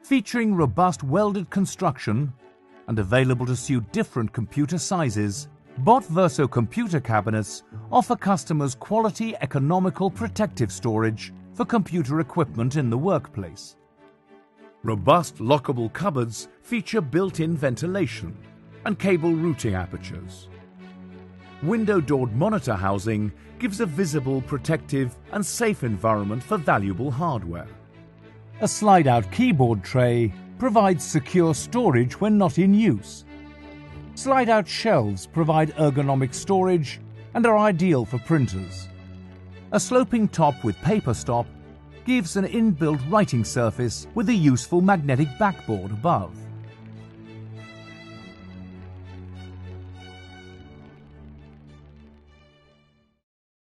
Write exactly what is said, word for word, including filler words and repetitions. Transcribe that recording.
Featuring robust welded construction and available to suit different computer sizes, Bot Verso computer cabinets offer customers quality, economical, protective storage for computer equipment in the workplace. Robust lockable cupboards feature built-in ventilation and cable routing apertures. Window-doored monitor housing gives a visible, protective and safe environment for valuable hardware. A slide-out keyboard tray provides secure storage when not in use. Slide-out shelves provide ergonomic storage and are ideal for printers. A sloping top with paper stop gives an inbuilt writing surface with a useful magnetic backboard above.